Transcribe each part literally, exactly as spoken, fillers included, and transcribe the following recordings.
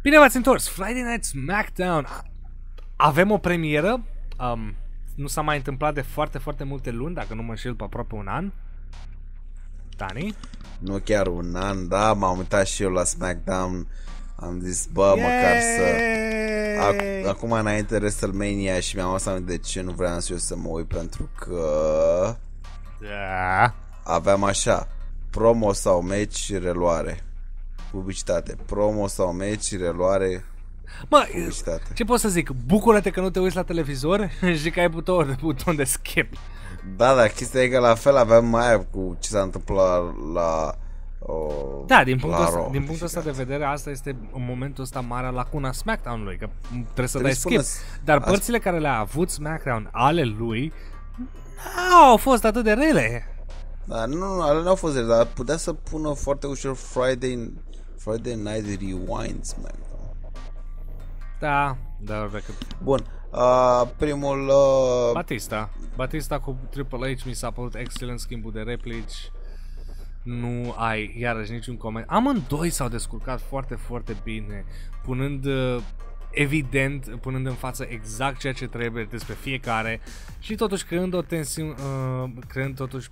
Bine v-ați întors! Friday Night SmackDown! Avem o premieră. Um, nu s-a mai întâmplat de foarte, foarte multe luni, dacă nu mă înșel, pe aproape un an. Dani? Nu chiar un an, da, m-am uitat și eu la SmackDown. Am zis, bă, Yay! măcar să... Ac- Acum înainte WrestleMania și mi-am adus aminte de ce nu vreau să eu să mă uit, pentru că... Da. Aveam așa, promo sau meci, reluare. Publicitate. Promo sau meci, reluare. Mă, ce pot să zic? Bucură-te că nu te uiți la televizor și că ai buton de, buton de skip. Da, dar chestia e că la fel aveam mai aia cu ce s-a întâmplat la... la o, da, din punctul, ăsta, din punctul ăsta de vedere, asta este în momentul ăsta marea lacuna SmackDown-ului, că trebuie să trebuie dai skip. Dar azi... părțile care le-a avut SmackDown ale lui au fost atât de rele. Da, nu, nu, ale n-au fost rele, dar putea să pună foarte ușor Friday, Friday Night Rewind SmackDown. Da, dar decât... Bun, uh, primul... Uh... Batista. Batista cu Triple H mi s-a părut excelent schimbul de replici. Nu ai iarăși niciun coment. Amândoi s-au descurcat foarte, foarte bine, punând uh, evident, punând în față exact ceea ce trebuie despre fiecare și totuși creând o tensiune, uh, creând totuși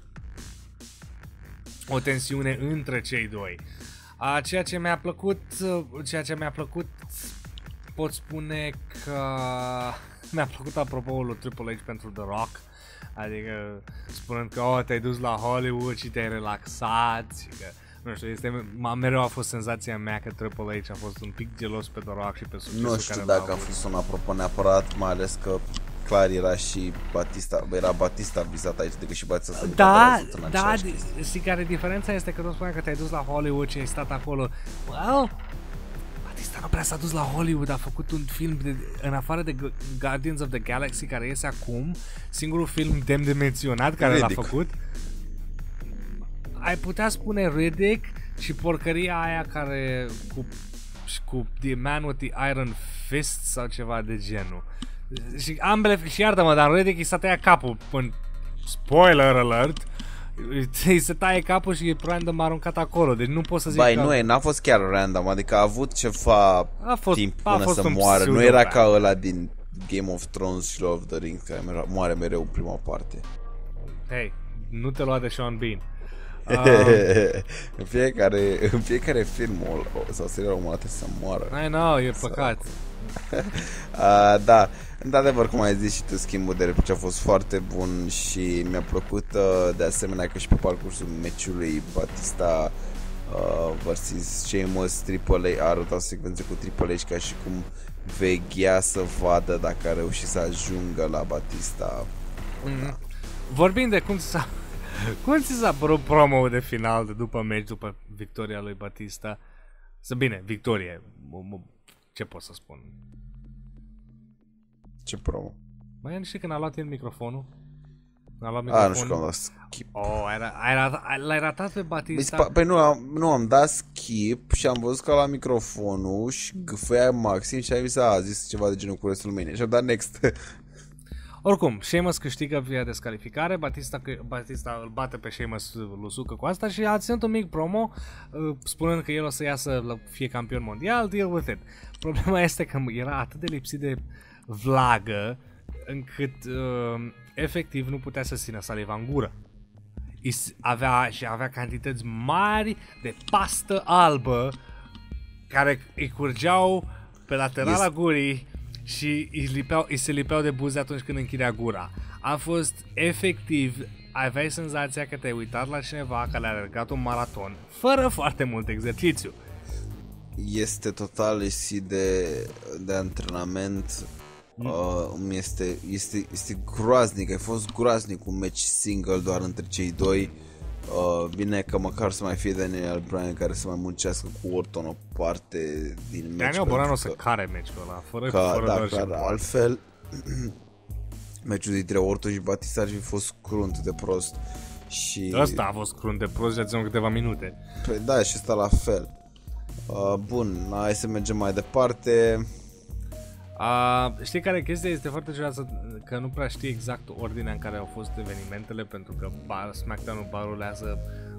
o tensiune între cei doi. Uh, ceea ce mi-a plăcut, uh, ceea ce mi-a plăcut, pot spune că mi-a plăcut apropo lui Triple H pentru The Rock. Adică spunând că oh, te-ai dus la Hollywood și te-ai relaxat și că, nu știu, este, mereu a fost senzația mea că Triple H a fost un pic gelos pe The Rock și pe succesul Nu știu care dacă a fost un apropo neapărat, mai ales că clar era și Batista, era Batista vizat aici decât și Batista. Da, da, știi care diferența este că tu spuneai că te-ai dus la Hollywood și ai stat acolo. Well, Batista nu prea s-a dus la Hollywood, a făcut un film de, în afară de Guardians of the Galaxy care iese acum, singurul film demn de menționat care Riddick. L-a făcut. Ai putea spune Riddick și porcăria aia care cu, cu The Man with the Iron Fist sau ceva de genul. Și ambele, și iartă-mă, dar Riddick îi s-a tăiat capul în spoiler alert. Îi se taie capul și e random aruncat acolo. Deci nu pot să zic. Bai, că... nu e, n-a fost chiar random. Adică a avut ceva a fost, timp a până fost să moară. Nu era ca ăla din Game of Thrones și Lord of the Rings care moare mereu în prima parte. Hei, nu te lua de Sean Bean. um... în, fiecare, în fiecare film sau serial omul trebuie să moară. I know, e păcat. uh, Da, într-adevăr, cum ai zis și tu, schimbul de replici a fost foarte bun și mi-a plăcut uh, de asemenea că și pe parcursul meciului Batista uh, versus Sheamus, Triple H a arătat secvențe cu Triple H ca și cum veghea să vadă dacă a reușit să ajungă la Batista. Mm-hmm. Vorbind de cum ți s-a cum ți s-a părut promo de final de după meci, după victoria lui Batista? Să bine, victorie. Ce pot să spun? Ce promo? Mai știi când a luat el microfonul? A luat microfonul? A, nu știu că am dat skip. Oh, ai, ai, ai, l-ai ratat pe Batista? Păi, păi nu, am, nu, am dat skip și am văzut că a luat microfonul și gâfăia maxim și a, a zis ceva de genul cu WrestleMania și am dat next. Oricum, Sheamus câștigă via descalificare, Batista, Batista îl bate pe Sheamus, îl usucă cu asta și a ținut un mic promo spunând că el o să iasă la fie campion mondial, deal with it. Problema este că era atât de lipsit de vlagă încât uh, efectiv nu putea să țină saliva în gură. Avea, și avea cantități mari de pastă albă care îi curgeau pe laterala yes. gurii și îi, lipeau, îi se lipeau de buze atunci când închidea gura. A fost efectiv, aveai senzația că te-ai uitat la cineva care a alergat un maraton fără foarte mult exercițiu. Este total lipsit de, de antrenament. mm. uh, este, este, este groaznic. Ai fost groaznic un match single doar între cei doi. uh, Bine că măcar să mai fie Daniel Bryan care să mai muncească cu Orton o parte din match. Daniel Bryan o să care match-ul ăla fără, ca, fără da, doar clar, și altfel meciul dintre Orton și Batista ar fi fost crunt de prost. Și ăsta a fost crunt de prost și a ținut câteva minute. Păi da, și ăsta la fel. uh, Bun, hai să mergem mai departe. Uh, știi care chestia este foarte ciudată, că nu prea știi exact ordinea în care au fost evenimentele, pentru că bar, SmackDown-ul barulează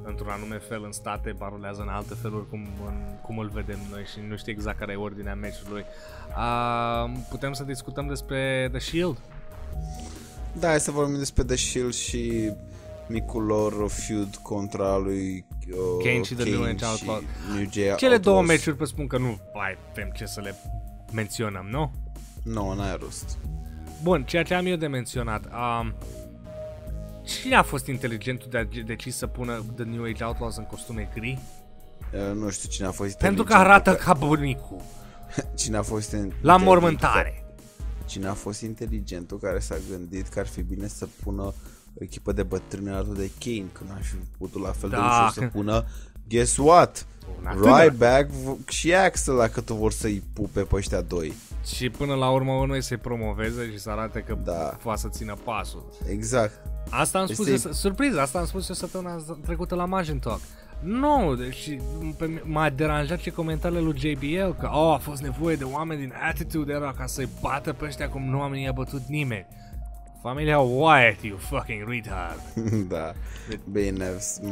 într-un anume fel în state, parolează în alte feluri cum, în, cum îl vedem noi și nu știu exact care e ordinea meciului. Uh, putem să discutăm despre The Shield? Da, hai să vorbim despre The Shield și micul lor feud contra lui uh, Kane și The Kane New Age și Outlaws. New J Cele două Outlaws. meciuri pe spun că nu mai avem ce să le menționăm, nu? Nu, no, n-ai rost. Bun, ceea ce am eu de menționat. Um, cine a fost inteligentul de a decis să pună The New Age Outlaws în costume gri? Uh, nu știu cine a fost Pentru că arată ca bunicul. Cine a fost la mormântare. Cine a fost inteligentul care s-a gândit că ar fi bine să pună o echipă de bătrâni alături de Kane, când aș fi putut la fel de da, ușor când... să pună Guess what? Ryback și Axel, dacă tu vor să-i pupe pe ăștia doi. Și până la urmă noi să-i promoveze și să arate că da. poate să țină pasul. Exact. Asta am spus este... eu, surpriză, asta am spus eu săptămâna trecută la Magin Talk. Nu, deci m-a deranjat și comentariile lui J B L că oh, a fost nevoie de oameni din Attitude Era ca să-i bată pe ăștia cum nu am i-a bătut nimeni. Familia Wyatt, you fucking retard. Da, bine.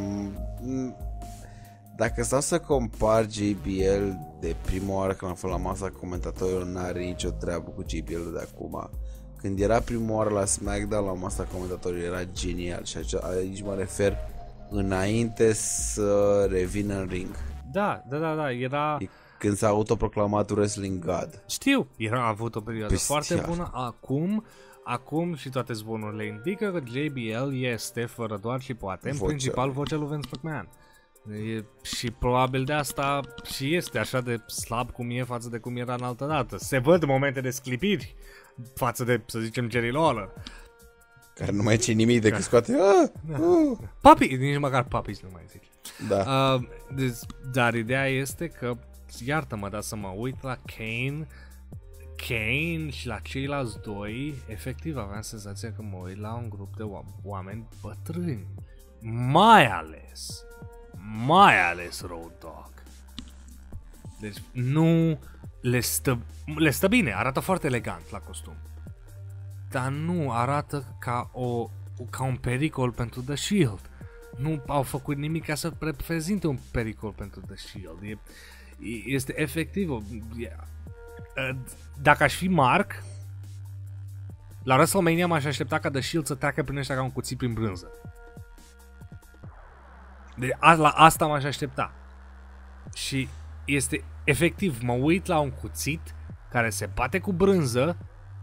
Dacă stau să compar J B L de prima oară când am fost la masa comentatorilor, n-are nicio treabă cu J B L de acum. Când era prima oară la SmackDown la masa comentatorilor era genial și aici mă refer înainte să revină în ring. Da, da, da, da, era... Când s-a autoproclamat Wrestling God. Știu, era a avut o perioadă Bestial. foarte bună. Acum, acum și toate zvonurile indică că J B L este, fără doar și poate, în vocea. principal vocea lui Vince McMahon. E, și probabil de asta și este așa de slab cum e față de cum era în altă dată. Se văd momente de sclipiri față de, să zicem, Jerry Lawler. Care nu mai ce nimic decât scoate ah, da. uh. Papi, nici măcar papi nu mai zici. Da. Uh, deci, dar ideea este că, iartă-mă, dar să mă uit la Kane, Kane și la ceilalți doi, efectiv aveam senzația că mă uit la un grup de oameni bătrâni. Mai ales, mai ales Road Dogg. Deci nu le stă, le stă bine, arată foarte elegant la costum. Dar nu arată ca, o, ca un pericol pentru The Shield. Nu au făcut nimic ca să reprezinte un pericol pentru The Shield. E, este efectiv o, e, dacă aș fi Mark, la WrestleMania m-aș aștepta ca The Shield să treacă prin ăștia ca un cuțit prin brânză. Deci la asta m-aș aștepta. Și este efectiv, mă uit la un cuțit care se bate cu brânză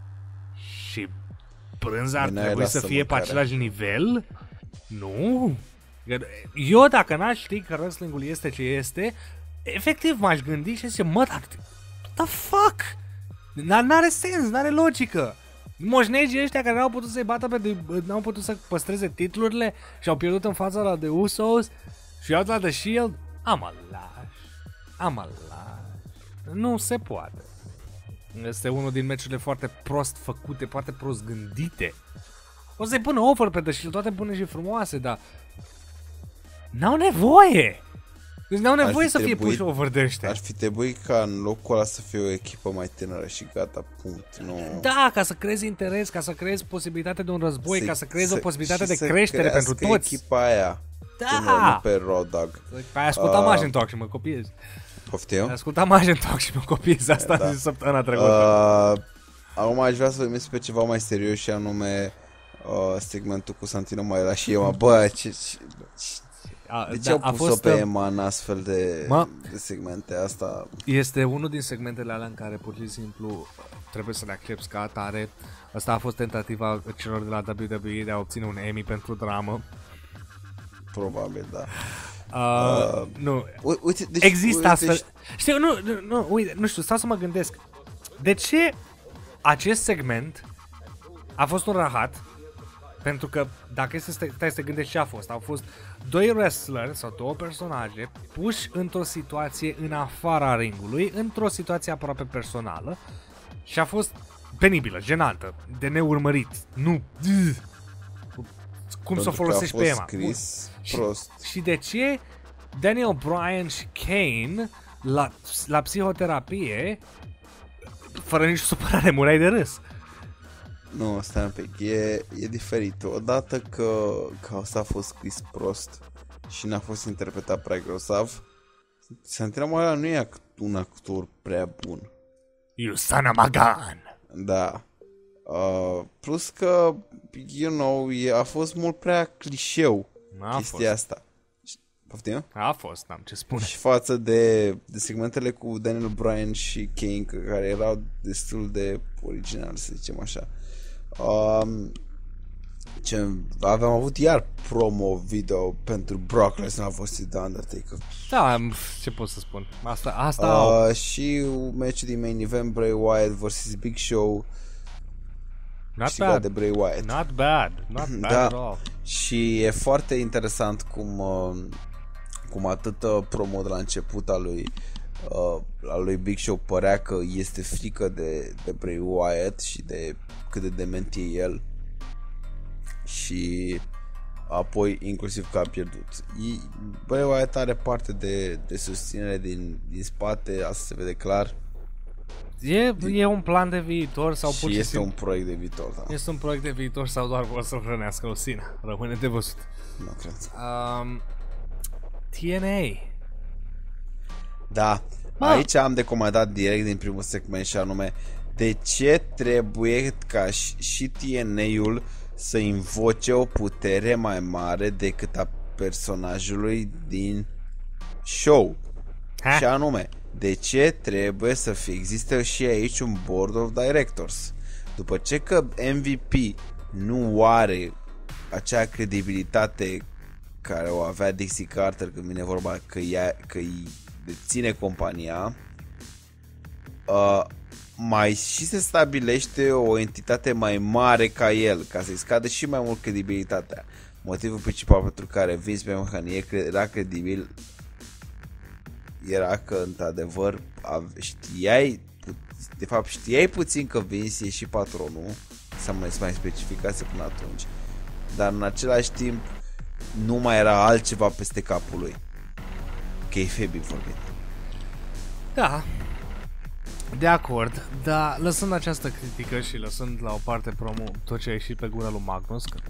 și brânza ar trebui să fie pe același nivel? Nu. Eu dacă n-aș ști că wrestling-ul este ce este, efectiv m-aș gândi și zice, mă, dar what the fuck? N-are sens, n-are logică. Moșnegii ăștia care n-au putut să-i bată pe, n-au putut să păstreze titlurile și au pierdut în fața la The Usos și iau la The Shield, am lași, am lași. Nu se poate. Este unul din meciurile foarte prost făcute, foarte prost gândite. O să-i pună offer pe The Shield, toate bune și frumoase, dar n-au nevoie. Deci n-au nevoie să trebuit, fie puși over de ăștia. Ar fi trebuit ca în locul ăla să fie o echipă mai tânără și gata, punct. Nu. Da, ca să creezi interes, ca să creezi posibilitate de un război, să, ca să creezi să, o posibilitate de să creștere pentru toți. Echipa aia. Da. Nu, nu pe Road Dogg. Ai ascultat uh, Magin Talk și mă copiezi. Poftim? Ai ascultat Magin Talk și mă copiezi, asta da. Zis săptămâna trecută. Uh, acum aș vrea să vorbim pe ceva mai serios și anume uh, segmentul cu Santino Marella și Emma. Bă, ce... ce, ce De ce da, au pus-o pe Emma în astfel de, mă, de segmente asta? Este unul din segmentele alea în care pur și simplu trebuie să le accepti ca atare. Asta a fost tentativa celor de la W W E de a obține un Emmy pentru dramă. Probabil, da. Uh, uh, nu. Uite, deci, există uite, astfel. deci... Știu, nu, nu, nu, uite, nu știu, stau să mă gândesc. De ce acest segment a fost un rahat? Pentru că dacă este să te, te gândești ce a fost, au fost doi wrestleri sau două personaje puși într-o situație în afara ringului, într-o situație aproape personală și a fost penibilă, jenantă, de neurmărit. Nu. Cum să o folosești pe Emma? Prost. Și, și de ce Daniel Bryan și Kane la, la psihoterapie fără nici supărare, mureai de râs? Nu, stai un pic, e, e diferit. Odată că, că asta a fost scris prost și n-a fost interpretat prea grosav. Santino Marella nu e un actor prea bun. You son of a gun! Da. Uh, plus că, you know, e, a fost mult prea clișeu N-a chestia fost. asta. Poftim? A fost, n-am ce spune. Și față de, de segmentele cu Daniel Bryan și Kane, care erau destul de original, să zicem așa. Um, ce, aveam avut iar promo video pentru Brock Lesnar versus The Undertaker. Da, ce pot să spun? Asta, asta Uh, și meciul din main event, Bray Wyatt versus Big Show, not câștigat bad. de Bray Wyatt. Not bad. Not bad Da. at all. Și e foarte interesant cum, uh, cum atât uh, promo de la început al lui, uh, al lui Big Show părea că este frică de, de Bray Wyatt și de cât de dement e el. Și apoi inclusiv că a pierdut. E, Bray Wyatt are parte de, de susținere din, din spate, asta se vede clar. E, e un plan de viitor sau Și pur și este simplu un proiect de viitor, da. este un proiect de viitor sau doar vor să hrănească o sine? Rămâne de văzut. Nu cred. Um, T N A. Da, Bă. aici am de comandat direct din primul segment și anume de ce trebuie ca și, și T N A-ul să invoce o putere mai mare decât a personajului din show. Ha? Și anume, de ce trebuie să fie, există și aici un board of directors. După ce că M V P nu are acea credibilitate care o avea Dixie Carter când vine vorba că ea, că îi deține compania, uh, mai și se stabilește o entitate mai mare ca el, ca să-i scadă și mai mult credibilitatea. Motivul principal pentru care Vince McMahon era credibil era că într-adevăr știai, de fapt știai puțin că Vince e și patronul, să mai, mai specificase până atunci, dar în același timp nu mai era altceva peste capul lui. Kayfabe vorbind. Da, de acord, dar lăsând această critică și lăsând la o parte promo tot ce a ieșit pe gura lui Magnus, că...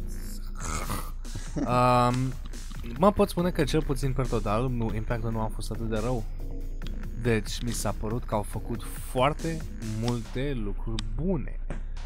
um, mă pot spune că cel puțin per total nu, Impact-ul nu a fost atât de rău. Deci mi s-a părut că au făcut foarte multe lucruri bune.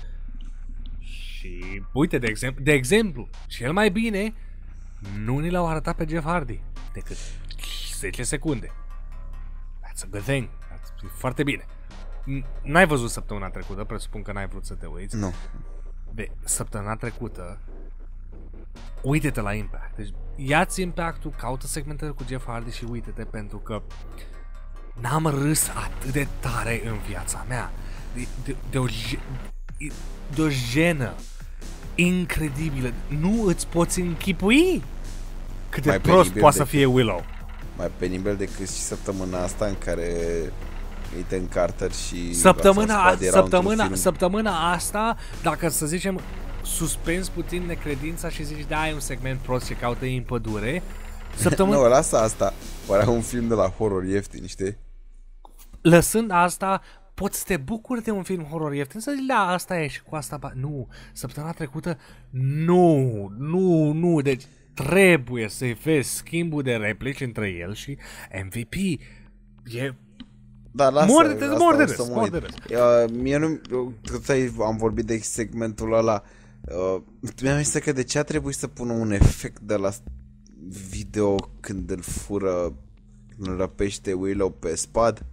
Și uite, de exemplu, de exemplu, cel mai bine nu ni l-au arătat pe Jeff Hardy decât zece secunde. That's a good thing. That's foarte bine. N-ai văzut săptămâna trecută, presupun că n-ai vrut să te uiți. Nu. De săptămâna trecută uite-te la Impact. Deci ia-ți Impact-ul, caută segmentele cu Jeff Hardy și uite-te, pentru că n-am râs atât de tare în viața mea. De, de, de, o, de o jenă incredibilă. Nu îți poți închipui cât de Mai prost poate să decât- fie Willow. Mai penibil decât și săptămâna asta în care Ethan Carter și Săptămâna, Rafa Spade erau într-un săptămâna, film. săptămâna asta, dacă să zicem suspens puțin necredința și zici da, e un segment prost și caută în pădure, săptămâna... Nu, lasă asta. Părea un film de la horror ieftin, știi? Lăsând asta, poți să te bucuri de un film horror ieftin, să zici, da, asta e și cu asta... Ba... Nu, săptămâna trecută, nu, nu, nu, deci trebuie să-i vezi schimbul de replici între el și M V P. E... Da, lasă, Mor de râs, asta mor de o râs, să mă mor uit. de râs. Uh, mie nu, tot ai, am vorbit de segmentul ăla. Uh, mi-am zis că de ce a trebuit să pună un efect de la video când îl fură, când îl răpește Willow pe Spad?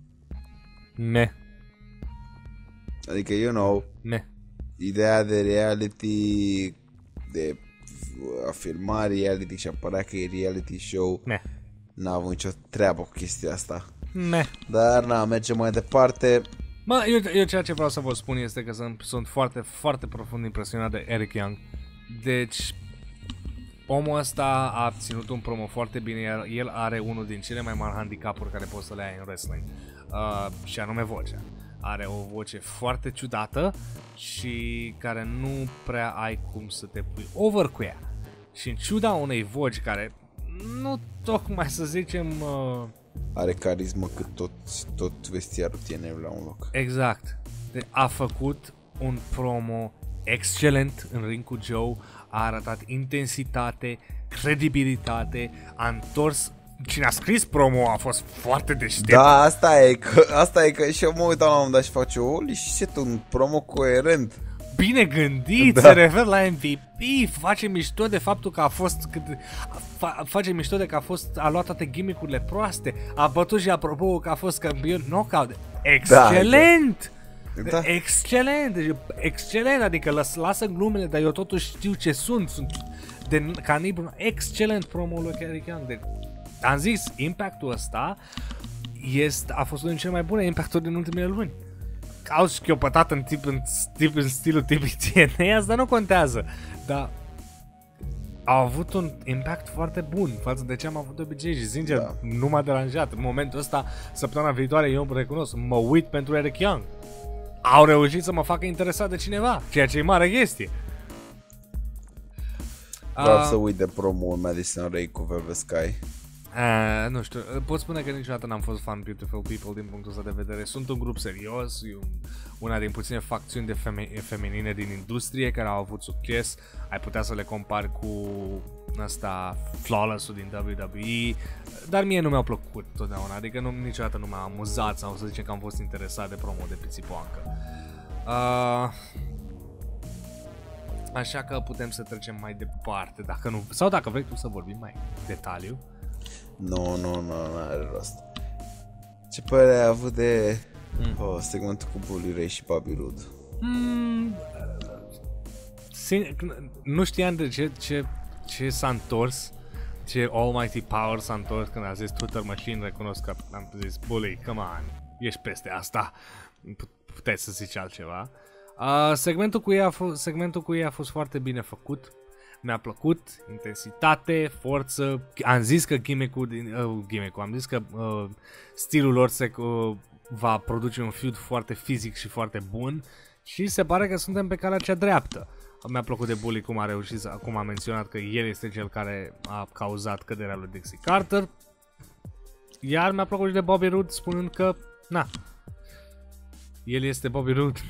Ne, Adică, you know, ne. ideea de reality, de a filma reality și apărea că e reality show, Ne. n-a avut nicio treabă cu chestia asta. Ne. Dar na, mergem mai departe. Mă, eu, eu ceea ce vreau să vă spun este că sunt, sunt foarte, foarte profund impresionat de Eric Young. Deci, omul ăsta a ținut un promo foarte bine, iar el are unul din cele mai mari handicapuri care poți să le ai în wrestling, uh, și anume vocea. Are o voce foarte ciudată și care nu prea ai cum să te pui over cu ea. Și în ciuda unei voci care nu tocmai să zicem... Uh, Are carismă cât tot, tot vestiarul T N A-ului la un loc. Exact. De- a făcut un promo excelent în ring cu Joe, a arătat intensitate, credibilitate, a întors. Cine a scris promo a fost foarte deștept. Da, asta e, că, asta e că și eu mă uitam la un moment dat și face holy shit, un promo coerent. Bine gândit, da. Se refer la M V P, face mișto de faptul că a fost fa, face mișto de că a fost a luat toate gimmick-urile proaste, a bătut și apropo că a fost campion knockout. Excelent! Da, da. Excelent, deci excelent, adică las, lasă glumele, dar eu totuși știu ce sunt, sunt de canibru. Excelent promo-ul lui Eric Young. De, am zis, impactul ăsta este, a fost unul din cele mai bune impacturi din ultimele luni. Au șchiopătat în, tip, în, tip, în stilul tipic T N A, asta nu contează, dar au avut un impact foarte bun față de ce am avut de obicei și sincer, da. Nu m-a deranjat. În momentul ăsta, săptămâna viitoare, eu recunosc, mă uit pentru Eric Young. Au reușit să mă facă interesat de cineva, ceea ce e mare chestie. Vreau uh, să uit de promo-ul Madison Ray cu Velvet Sky. Uh, nu știu, pot spune că niciodată n-am fost fan Beautiful People din punctul ăsta de vedere. Sunt un grup serios, e una din puține facțiuni de feme feminine din industrie care au avut succes. Ai putea să le compari cu ăsta Flawless-ul din W W E, dar mie nu mi-au plăcut totdeauna, adică nu, niciodată nu m-a amuzat sau să zicem că am fost interesat de promo de pițipoancă. Uh, așa că putem să trecem mai departe, dacă nu, sau dacă vrei tu să vorbim mai detaliu. Nu, nu, nu, nu are rost. Ce părere ai avut de mm. oh, segmentul cu Bully Ray și Bobby Roode? Mm, nu știam de ce, ce, ce s-a întors, ce Almighty Power s-a întors când a zis Twitter Machine, recunosc că am zis Bully, come on, ești peste asta, puteai să zici altceva. Uh, segmentul, cu ei a fost, segmentul cu ei a fost foarte bine făcut. Mi-a plăcut, intensitate, forță. Am zis că gimmick-ul, uh, gimmick-ul am zis că uh, stilul lor se uh, va produce un feud foarte fizic și foarte bun și se pare că suntem pe calea cea dreaptă. Mi-a plăcut de Bully cum a reușit, cum a menționat că el este cel care a cauzat căderea lui Dixie Carter. Iar mi-a plăcut și de Bobby Roode spunând că, na, el este Bobby Roode.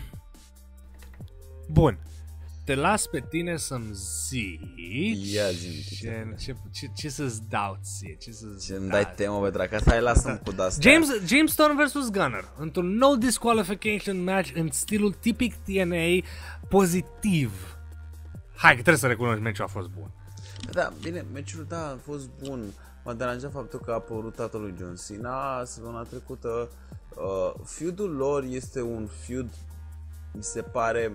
Bun. Te las pe tine să-mi zici. Ia zi, ce, ce, ce, ce să-ți dau ție, ce să-ți ce îmi dai temă pe dracă, hai lasă-mi cu de-astea. James, James Storm versus Gunner, într-un no disqualification match în stilul tipic T N A, pozitiv. Hai că trebuie să recunoști, meciul a fost bun. Da, bine, meciul da, a fost bun. M-a deranjat faptul că a apărut tatălui John Cena săptămâna trecută. Uh, feud-ul lor este un feud, mi se pare,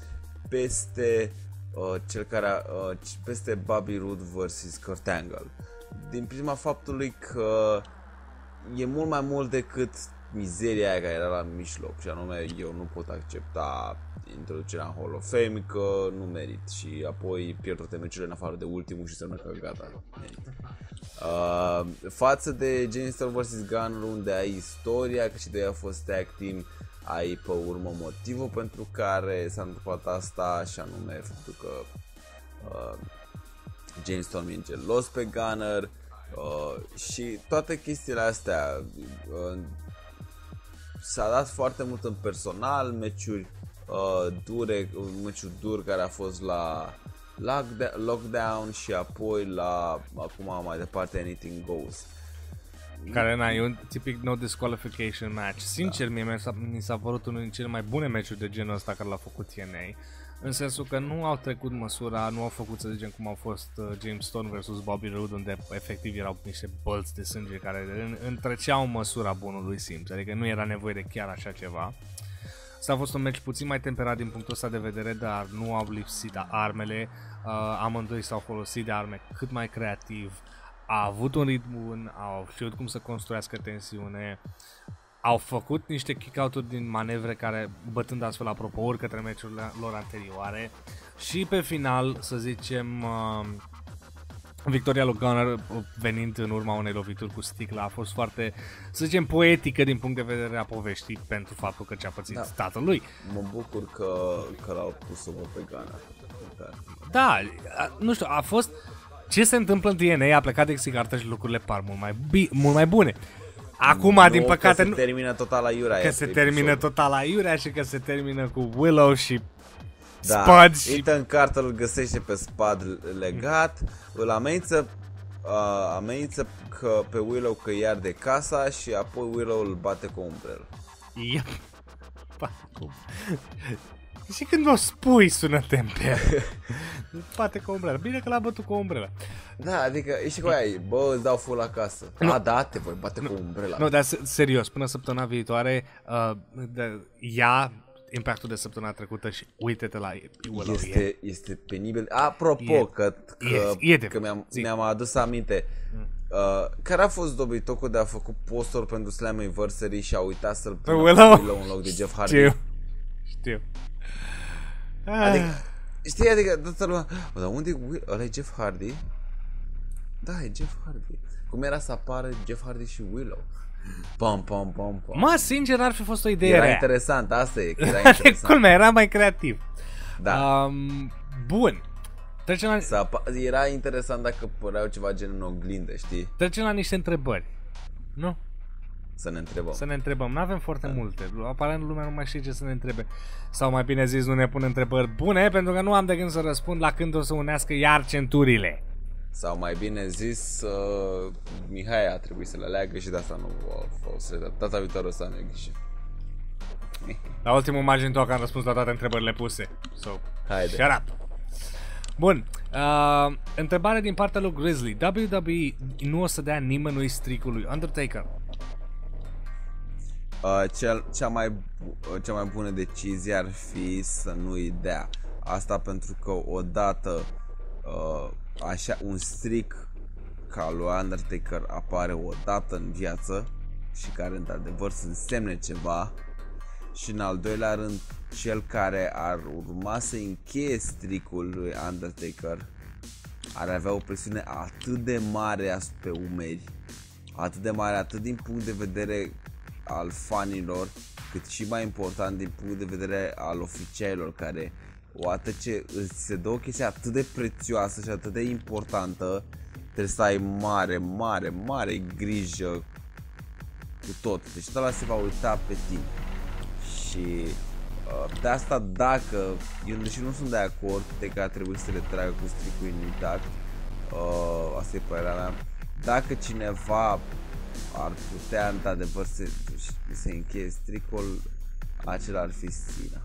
peste uh, cel care uh, peste Bobby Roode versus Kurt Angle. Din prisma faptului că e mult mai mult decât mizeria aia care era la mijloc, și anume eu nu pot accepta introducerea în Hall of Fame, că nu merit, și apoi pierd toate meciurile în afară de ultimul și se că gata, merit. Uh, față de James Storm versus Gunner, unde ai istoria, că și de ei a fost tag team, ai pe urmă motivul pentru care s-a întâmplat asta, și anume faptul că uh, James Storm e gelos pe Gunner uh, și toate chestiile astea. Uh, s-a dat foarte mult în personal, meciuri uh, dure, meciuri dur care a fost la Lockdown și apoi la, acum mai departe, Anything Goes. Care na, e un tipic no disqualification match. Sincer, da. mie mi s-a părut unul din cele mai bune meciuri de genul ăsta care l-a făcut T N A. În sensul că nu au trecut măsura, nu au făcut, să zicem, cum au fost uh, James Storm versus Bobby Roode, unde efectiv erau niște bălți de sânge care întreceau măsura bunului simț. Adică nu era nevoie de chiar așa ceva. Asta a fost un match puțin mai temperat din punctul ăsta de vedere, dar nu au lipsit armele. Uh, amândoi s-au folosit de arme cât mai creativ. A avut un ritm bun, au știut cum să construiască tensiune, au făcut niște kick-out-uri din manevre care, bătând astfel apropo ori către meciurile lor anterioare, și pe final, să zicem, uh, victoria lui Gunner venind în urma unei lovituri cu sticla a fost foarte, să zicem, poetică din punct de vedere a poveștii, pentru faptul că ce-a pățit da. tatălui. Mă bucur că, că l-au pus-o pe Gunner. Da, nu știu, a fost... Ce se întâmplă în T N A, a plecat Dixie Carter și lucrurile par mult mai, mult mai bune. Acum, nu, din păcate, că se termină total la iurea. Că se termină total la iurea și că se termină cu Willow și Da, spad și... Ethan Carter îl găsește pe spad legat, îl amenință, uh, amenință că pe Willow că îi arde casa și apoi Willow îl bate cu o umbrelă. Yep. Și când o spui sună temper. Bate cu o umbrelă. Bine că l-a bătut cu o umbrelă. Da, adică ești cu aia, bă, îți dau full acasă. Nu. A, da, te voi bate nu. cu umbrela. Nu, dar serios, până săptămâna viitoare, uh, de, ia impactul de săptămâna trecută și uite-te la Willow. Este, e, este penibil. Apropo, e, că, că, e, e de, că mi-am, mi-am adus aminte. Mm. Uh, care a fost dobitocul de a făcut poster pentru Slammiversary și a uitat să-l pună Willow? Willow în loc de Jeff Hardy? Știu. Știu. Adică, știi, adică, toată lumea, bă, dar unde e Will? Ăla e Jeff Hardy? Da, e Jeff Hardy. Cum era să apară Jeff Hardy și Willow? Pam, pam, pam, pam. Mă, sincer, ar fi fost o idee Era rea. interesant, asta e, că era interesant. Culmea, era mai creativ. Da. Um, bun. Trecem la... Era interesant dacă păreau ceva gen în oglindă, știi? Trecem la niște întrebări. Nu? Să ne întrebăm. Să ne întrebăm. Nu avem foarte da. multe. Aparent lumea nu mai știe ce să ne întrebe. Sau mai bine zis, nu ne pun întrebări bune, pentru că nu am de gând să răspund la când o să unească iar centurile. Sau mai bine zis, uh, Mihai a trebuit să le aleagă și de asta nu o să le dă. Data viitoare o să am grijă. La ultimul margin talk am răspuns la toate întrebările puse. So, haide. Shut up. Bun. Uh, întrebare din partea lui Grizzly. W W E nu o să dea nimănui stricul lui Undertaker? Uh, cea, cea, mai, cea mai bună decizie ar fi să nu-i dea. Asta pentru că odată uh, așa, un stric ca lui Undertaker apare odată în viață și care într-adevăr să însemne ceva. Și în al doilea rând, cel care ar urma să încheie stricul lui Undertaker ar avea o presiune atât de mare pe umeri, atât de mare, atât din punct de vedere al fanilor, cât și mai important din punct de vedere al oficialilor, care odată ce îți se dă o chestie atât de prețioasă și atât de importantă, trebuie să ai mare, mare, mare grijă cu tot. Deci ăla se va uita pe tine. Și uh, de asta, dacă eu deși nu sunt de acord de că ar trebui să le tragă cu stricul intact, uh, asta e părerea mea, dacă cineva ar putea într-adevăr să, să încheie stricul, acela ar fi Cena.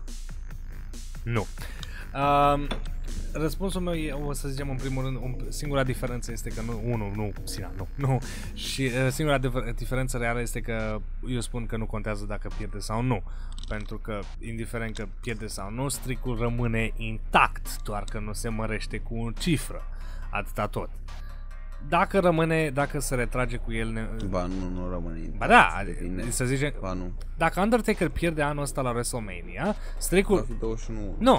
Nu. Uh, răspunsul meu e, o să zicem în primul rând, un, singura diferență este că nu, unul, nu, Cena, nu, nu. Și uh, singura diferență reală este că eu spun că nu contează dacă pierde sau nu. Pentru că, indiferent că pierde sau nu, stricul rămâne intact, doar că nu se mărește cu o cifră. Atâta tot. Dacă rămâne, dacă se retrage cu el... Ne... Ba, nu, nu rămâne intact. Ba da, să zicem... Ba, nu. Dacă Undertaker pierde anul ăsta la WrestleMania, stricul... Va fi douăzeci și unu. Nu.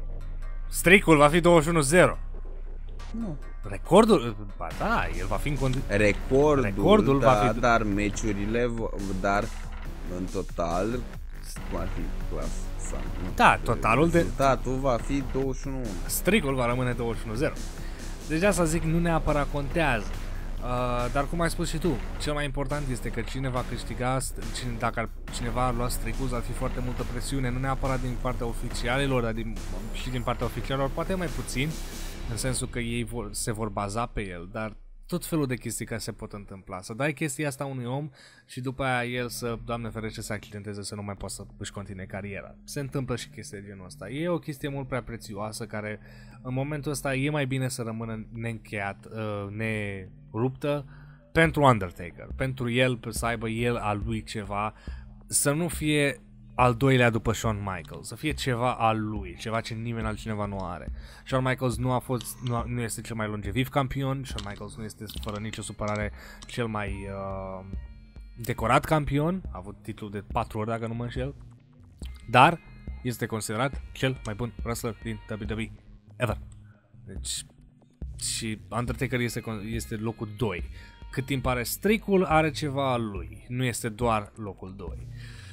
Stricul va fi douăzeci și unu zero. Nu. Recordul... Ba da, el va fi în condiții... Recordul, Recordul da, va fi... dar meciurile, dar în total, cum ar fi clasa? Da, totalul de... Rezultatul va fi douăzeci și unu. Stricul va rămâne douăzeci și unu zero. Deci asta zic, nu neapărat contează. Uh, dar cum ai spus și tu, cel mai important este că cine va câștiga, cine, dacă ar, cineva ar lua stricul, ar fi foarte multă presiune, nu neapărat din partea oficialilor, dar din, și din partea oficialilor, poate mai puțin, în sensul că ei vor, se vor baza pe el, dar tot felul de chestii care se pot întâmpla. Să dai chestia asta unui om și după aia el să, Doamne ferește, să accidenteze, să nu mai poată să își continue cariera. Se întâmplă și chestia de genul ăsta. E o chestie mult prea prețioasă care în momentul ăsta e mai bine să rămână neîncheiat, neruptă pentru Undertaker. Pentru el, să aibă el al lui ceva, să nu fie al doilea după Shawn Michaels, să fie ceva al lui, ceva ce nimeni altcineva nu are. Shawn Michaels nu a fost, nu, nu este cel mai longeviv campion, Shawn Michaels nu este fără nicio supărare cel mai uh, decorat campion, a avut titlul de patru ori dacă nu mă înșel, dar este considerat cel mai bun wrestler din W W E ever. Deci, și Undertaker este, este locul doi. Cât timp are stricul, are ceva al lui, nu este doar locul doi.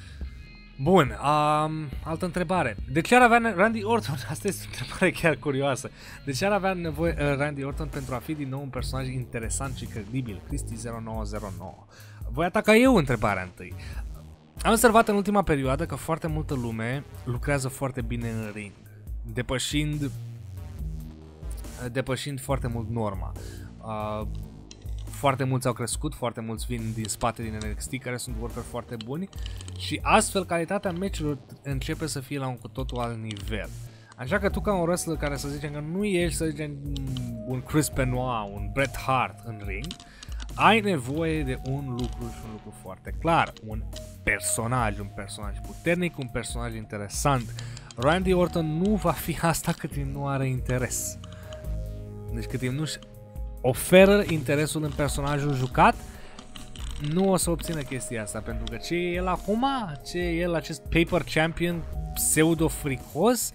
Bun, um, altă întrebare. De ce ar avea Randy Orton? Asta este o întrebare chiar curioasă. De ce ar avea nevoie uh, Randy Orton pentru a fi din nou un personaj interesant și credibil? Cristi zero nouă zero nouă. Voi ataca eu întrebarea întâi. Am observat în ultima perioadă că foarte multă lume lucrează foarte bine în ring. depășind depășind foarte mult norma. Uh, foarte mulți au crescut, foarte mulți vin din spate din N X T care sunt workeri foarte buni și astfel calitatea meciurilor începe să fie la un cu totul alt nivel. Așa că tu ca un wrestler care să zicem că nu ești, să zicem, un Chris Benoit, un Bret Hart în ring, ai nevoie de un lucru și un lucru foarte clar, un personaj, un personaj puternic, un personaj interesant. Randy Orton nu va fi asta cât timp nu are interes. Deci cât timp nu-și oferă interesul în personajul jucat, nu o să obțină chestia asta, pentru că ce e el acum, ce e el acest paper champion pseudo-fricos,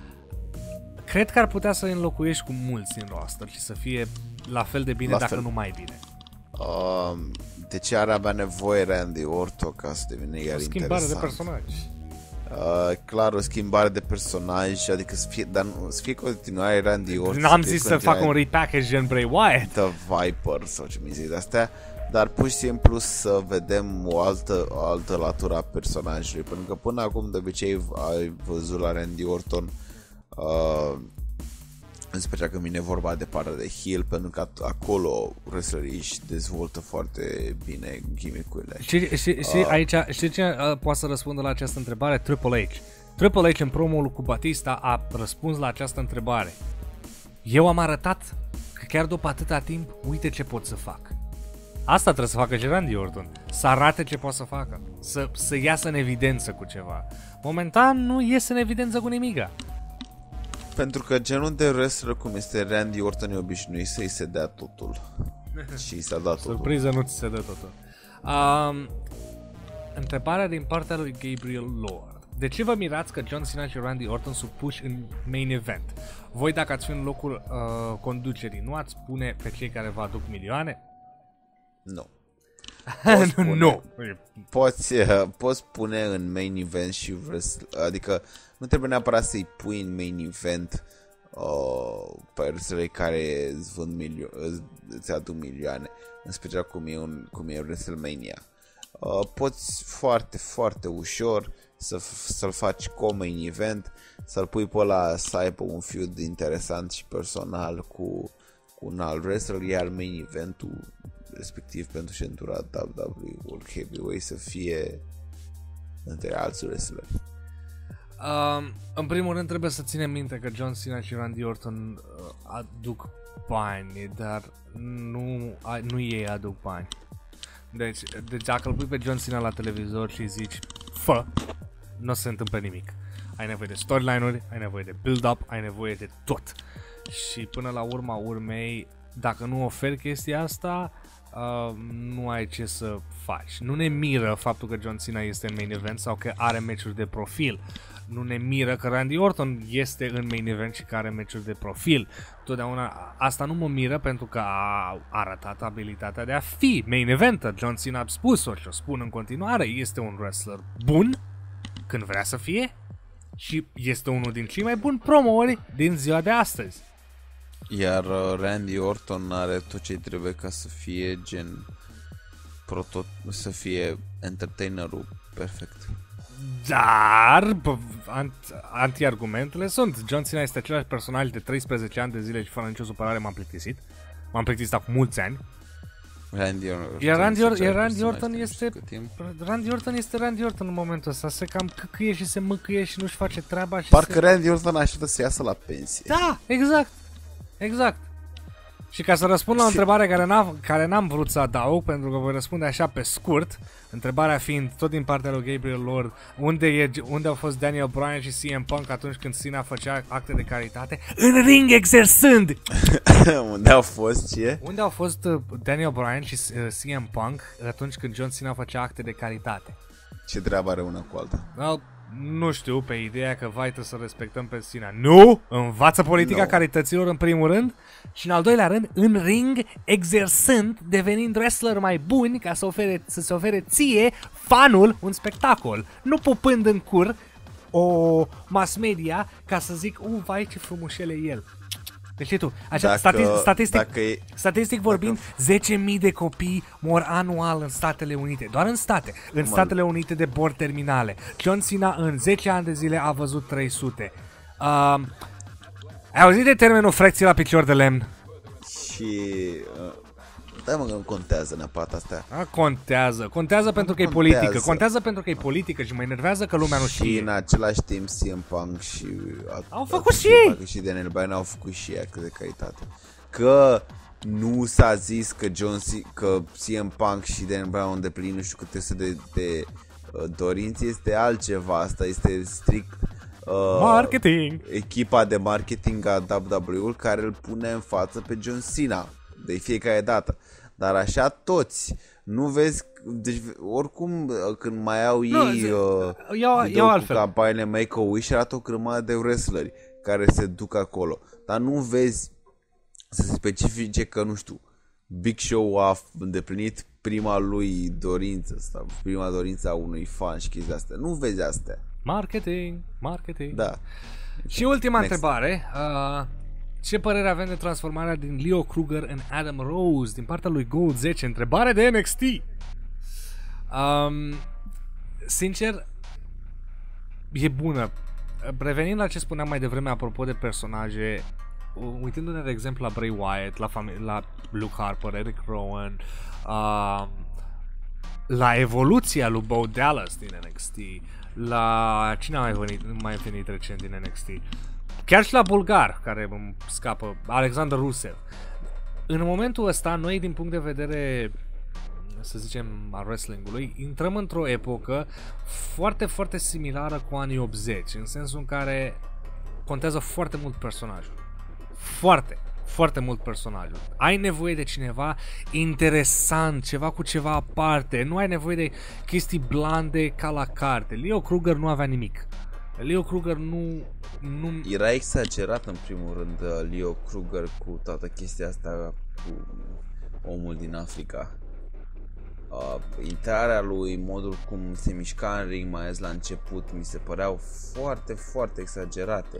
cred că ar putea să înlocuiești cu mulți în roster și să fie la fel de bine, la dacă fel. nu mai bine. Uh, de ce are avea nevoie Randy Orton ca să devină iar interesant? O schimbare de personaj. Uh, clar, o schimbare de personaj, adică să fie, dar nu, să fie continuare Randy Orton. N-am zis să fac un repackage gen Bray Wyatt. The Viper sau ce mi zic de astea, dar pur și simplu să vedem o altă, o altă latură a personajului, pentru că până acum de obicei ai văzut la Randy Orton, uh, în special când vine vorba de partea de heel, pentru că acolo wrestlerii își dezvoltă foarte bine gimmick-urile. Și, și, și uh, aici, știi ce uh, poate să răspundă la această întrebare? Triple H. Triple H în promo-ul cu Batista a răspuns la această întrebare. Eu am arătat că chiar după atâta timp, uite ce pot să fac. Asta trebuie să facă și Randy Orton. Să arate ce poate să facă. Să, să iasă în evidență cu ceva. Momentan nu iese în evidență cu nimica. Pentru că genul de wrestler cum este Randy Orton e obișnuit să-i se dea totul. Și s-a dat totul. Surpriză, nu ți se dă totul. Um, întrebarea din partea lui Gabriel Lord. De ce vă mirați că John Cena și Randy Orton sunt puși în main event? Voi, dacă ați fi în locul uh, conducerii, nu ați pune pe cei care vă aduc milioane? Nu. Nu. No. Poți, uh, poți pune în main event și wrestler, adică nu trebuie neapărat să-i pui în main event uh, pe wrestlerii care îți, vând milio- îți aduc milioane, în special cum e, un, cum e WrestleMania. Uh, poți foarte, foarte ușor să, să-l faci co-main event, să-l pui pe ăla să aibă un feud interesant și personal cu, cu un alt wrestler, iar main eventul respectiv pentru centura W W E World Heavyweight să fie între alți wrestleri. Um, în primul rând trebuie să ținem minte că John Cena și Randy Orton uh, aduc bani, dar nu, a, nu ei aduc bani. Deci, deci dacă îl pui pe John Cena la televizor și zici fă, nu se întâmplă nimic. Ai nevoie de storyline-uri, ai nevoie de build-up, ai nevoie de tot. Și până la urma urmei, dacă nu oferi chestia asta, uh, nu ai ce să faci. Nu ne miră faptul că John Cena este în main event sau că are meciuri de profil. Nu ne miră că Randy Orton este în main event și că are meciuri de profil. Totdeauna asta nu mă miră pentru că a arătat abilitatea de a fi main eventer. John Cena a spus-o și o spun în continuare. Este un wrestler bun când vrea să fie și este unul din cei mai buni promouri din ziua de astăzi. Iar uh, Randy Orton are tot ce trebuie ca să fie gen proto- să fie entertainerul perfect. Dar anti-argumentele sunt. John Cena este același personaj de treisprezece ani de zile și fără nicio supărare m-am plictisit. M-am plictisit acum mulți ani. Randy Orton, Iar Randy, Or- iar Randy Orton este Randy Orton este Randy Orton în momentul ăsta. Se cam căcâie și se mâcâie și nu-și face treaba și parcă se... Randy Orton așteaptă să iasă la pensie. Da, exact. Exact. Și ca să răspund la o întrebare care, n-a, care n-am vrut să adaug, pentru că voi răspunde așa pe scurt, întrebarea fiind tot din partea lui Gabriel Lord, unde, e, unde au fost Daniel Bryan și C M Punk atunci când Cena făcea acte de caritate? În ring exersând! Unde au fost ce? Unde au fost Daniel Bryan și C M Punk atunci când John Cena făcea acte de caritate? Ce treabă are una cu alta? Well, nu știu, pe ideea că vai trebuie să respectăm pe Cena. Nu! Învață politica no. carităților în primul rând și în al doilea rând, în ring, exersând, devenind wrestler mai buni ca să, ofere, să se ofere ție, fanul, un spectacol. Nu pupând în cur o mass media ca să zic, u, vai ce frumușel e el. Deci știi tu, așa, dacă, statistic, statistic, dacă e, statistic vorbind, dacă... zece mii de copii mor anual în Statele Unite, doar în state, în Statele Unite de boli terminale. John Cena în zece ani de zile a văzut trei sute. Uh, ai auzit de termenul frecție la picior de lemn? Și... Uh, da, mă, că nu contează neapărat astea. A, contează. Contează pentru că contează. e politică. Contează pentru că e politică și mă enervează că lumea nu știe. Și în același timp C M Punk și... Au făcut și ei! Și Daniel Bryan au făcut și ei cât de calitate. Că nu s-a zis că John C- că C M Punk și Daniel Bryan au îndeplinit nu știu câte sute de, de uh, dorințe, este altceva. Asta este strict uh, marketing. Echipa de marketing a W W E-ul care îl pune în față pe John Cena de fiecare dată. Dar așa toți. Nu vezi, deci oricum când mai au nu, ei uh, iau, iau altfel. campaniile Make-A-Wish, arată o grămadă de wrestleri care se duc acolo. Dar nu vezi să se specifice că, nu știu, Big Show a îndeplinit prima lui dorință sau prima dorință a unui fan și chestii astea. Nu vezi astea. Marketing, marketing. Da. Și ultima Next. întrebare. Uh, ce părere avem de transformarea din Leo Kruger în Adam Rose din partea lui Gold zece? Întrebare de N X T. Um, sincer, e bună. Revenind la ce spuneam mai devreme apropo de personaje, uitându-ne de exemplu la Bray Wyatt, la, la Luke Harper, Eric Rowan, uh, la evoluția lui Bo Dallas din N X T, la cine a mai venit, mai venit recent din N X T, chiar și la Bulgar, care îmi scapă, Alexander Rusev. În momentul ăsta, noi din punct de vedere, să zicem, a wrestling-ului, intrăm într-o epocă foarte, foarte similară cu anii optzeci, în sensul în care contează foarte mult personajul. Foarte, foarte mult personajul. Ai nevoie de cineva interesant, ceva cu ceva aparte, nu ai nevoie de chestii blande ca la carte. Leo Kruger nu avea nimic. Leo Kruger nu... nu... Era exagerat în primul rând Leo Kruger cu toată chestia asta cu omul din Africa. Uh, intrarea lui, modul cum se mișca în ring, mai ales la început, mi se păreau foarte, foarte exagerate.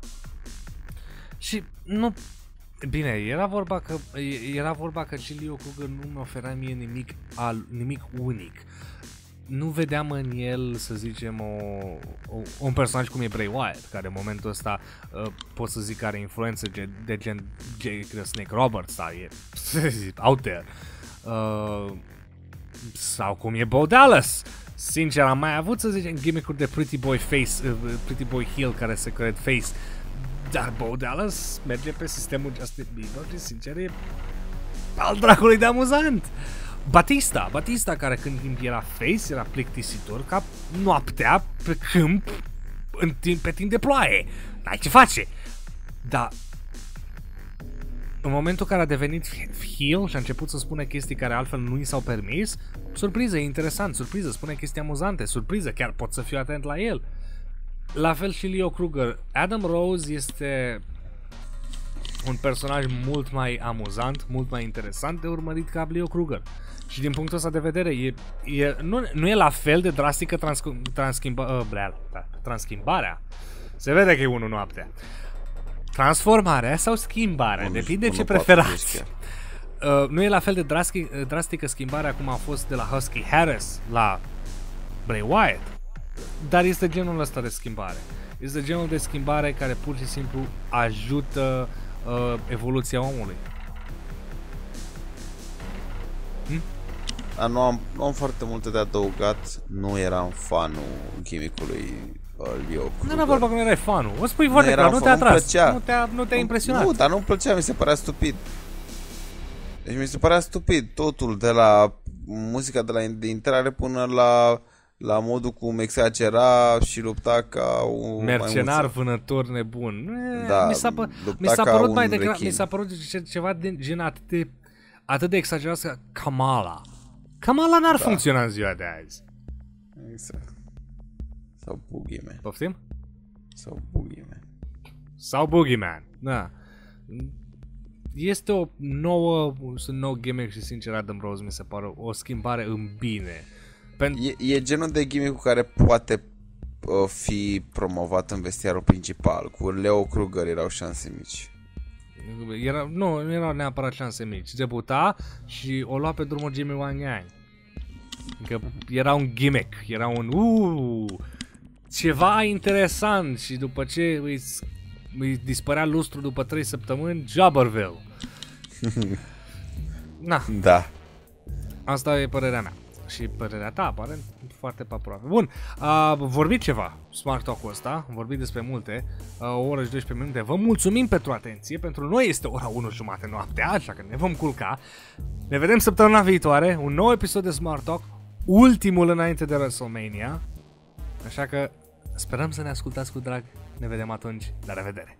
Și nu... Bine, era vorba că era vorba că și Leo Kruger nu mi oferea mie nimic, al, nimic unic. Nu vedeam în el, să zicem, o, o, un personaj cum e Bray Wyatt, care în momentul ăsta uh, pot să zic că are influență de, de gen Jake Snake Roberts, sau e out there. Uh, sau cum e Bo Dallas. Sincer, am mai avut, să zicem, gimmick-uri de Pretty Boy Face, uh, Pretty Boy Heel care se cred face. Dar Bo Dallas merge pe sistemul Justin Bieber și sincer e al dracului de amuzant. Batista, Batista care când timp era face era plictisitor ca noaptea pe câmp în timp, pe timp de ploaie. N-ai ce face. Dar în momentul în care a devenit heel și a început să spună chestii care altfel nu i s-au permis, surpriză, e interesant, surpriză, spune chestii amuzante, surpriză, chiar pot să fiu atent la el. La fel și Leo Kruger. Adam Rose este un personaj mult mai amuzant, mult mai interesant de urmărit ca Leo Kruger. Și din punctul ăsta de vedere, e, e, nu, nu e la fel de drastică trans, transchimba, uh, blea, da, transchimbarea. Se vede că e unul noaptea. Transformarea sau schimbarea, Bun, depinde ce preferați. Uh, nu e la fel de drastic, drastică schimbarea cum a fost de la Husky Harris la Bray Wyatt. Dar este genul ăsta de schimbare. Este genul de schimbare care pur și simplu ajută uh, evoluția omului. Hm? A, nu, am, nu am foarte multe de adăugat. Nu eram fanul gimmick-ului uh, Leo Kruger. Nu era vorba că nu erai fanul. O spui foarte clar, nu te-a atras. Nu te-a, nu te-a impresionat. Nu, dar nu-mi plăcea, mi se părea stupid. Deci mi se părea stupid totul, de la muzica de la de intrare până la la modul cum exagera și lupta ca un mercenar, vânător nebun. Da, mi s-a, pă- mi s-a părut mai degrabă, mi s-a părut ce, ceva de gen atât de, atât de exagerat ca Kamala. Kamala n-ar da. funcționa în ziua de azi. Exact. Sau Boogeyman. Poftim? Sau Boogeyman. Sau Boogeyman, da. Este o nouă, un nou gimmick și sincer Adam Rose mi se pare o schimbare în bine. E, e genul de gimmick cu care poate uh, fi promovat în vestiarul principal. Cu Leo Kruger erau șanse mici. Era, nu, nu erau neapărat șanse mici. Debuta și o lua pe drumul Jimmy Wang Yang. Că era un gimmick, era un uuu. ceva interesant și după ce îi, îi dispărea lustru după trei săptămâni, Jobberville. Na. Da. Asta e părerea mea. Și părerea ta, aparent, foarte pe aproape. Bun, a vorbit ceva Smart Talk-ul ăsta, am vorbit despre multe, a, o oră și doisprezece minute. Vă mulțumim pentru atenție, pentru noi este ora unu jumate noaptea, așa că ne vom culca. Ne vedem săptămâna viitoare, un nou episod de Smart Talk, ultimul înainte de WrestleMania. Așa că sperăm să ne ascultați cu drag, ne vedem atunci, la revedere!